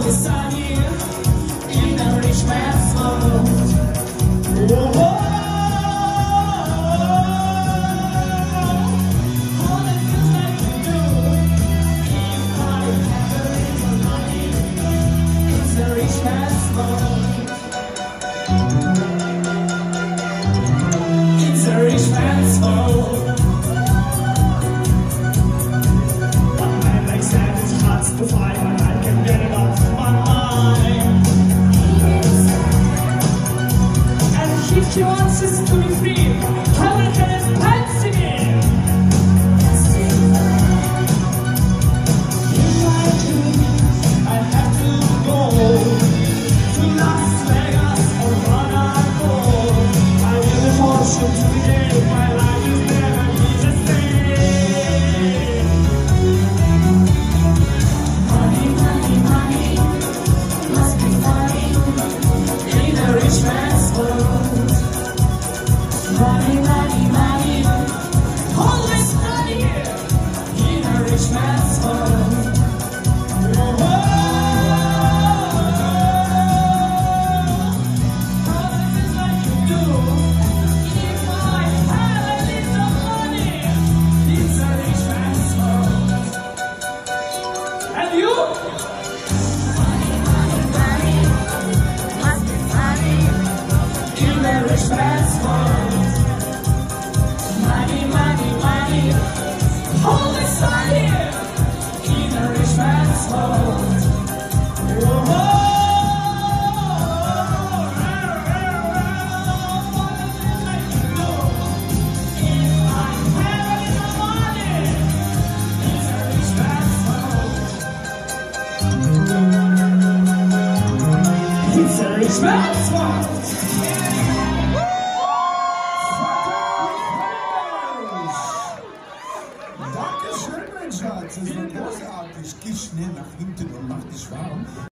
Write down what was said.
always sunny in a rich man's world. Whoa. All the things that you do, if I have a little money, it's a rich man's world. It's a rich man's world. To find, but I can get it off my mind. And if she wants us to be free, I will get his pants again. In my dreams, I have to go to Las Vegas or Monaco. I will emotion to the end, my life is never be the same. Money, money, money, always money in a rich man's world. Whoa. All the things that you do, if I had a little money, it's a rich man's world. And you? Money, money, money, must be funny In a rich man's world. Money, money, money, always sunny in a rich man's world. Whoa. What a thing that you do. If I had a little money, it's a rich man's world. It's a rich man's world. Dankeschön, mein Schatz. Das war großartig. Geh schnell nach hinten und mach dich warm.